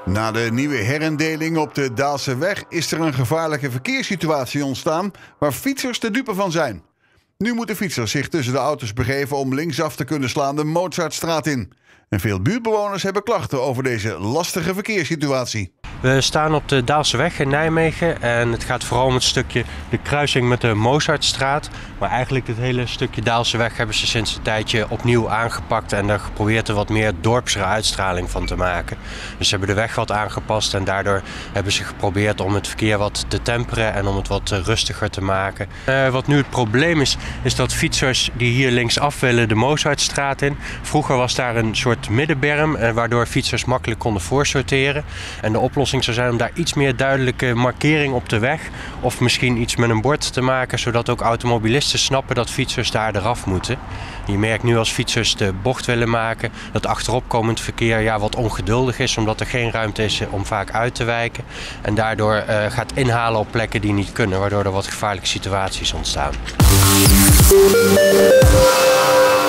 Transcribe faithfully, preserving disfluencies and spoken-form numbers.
Na de nieuwe herindeling op de Daalseweg is er een gevaarlijke verkeerssituatie ontstaan waar fietsers de dupe van zijn. Nu moeten fietsers zich tussen de auto's begeven om linksaf te kunnen slaan de Mozartstraat in. En veel buurtbewoners hebben klachten over deze lastige verkeerssituatie. We staan op de Daalseweg in Nijmegen en het gaat vooral om het stukje de kruising met de Mozartstraat. Maar eigenlijk het hele stukje Daalseweg hebben ze sinds een tijdje opnieuw aangepakt en daar geprobeerd er wat meer dorpsere uitstraling van te maken. Dus ze hebben de weg wat aangepast en daardoor hebben ze geprobeerd om het verkeer wat te temperen en om het wat rustiger te maken. Uh, wat nu het probleem is, is dat fietsers die hier linksaf willen de Mozartstraat in. Vroeger was daar een soort middenberm uh, waardoor fietsers makkelijk konden voorsorteren. En de oplossing zou zijn om daar iets meer duidelijke markering op de weg of misschien iets met een bord te maken, zodat ook automobilisten snappen dat fietsers daar eraf moeten. Je merkt nu als fietsers de bocht willen maken dat achteropkomend verkeer ja, wat ongeduldig is omdat er geen ruimte is om vaak uit te wijken en daardoor uh, gaat inhalen op plekken die niet kunnen, waardoor er wat gevaarlijke situaties ontstaan.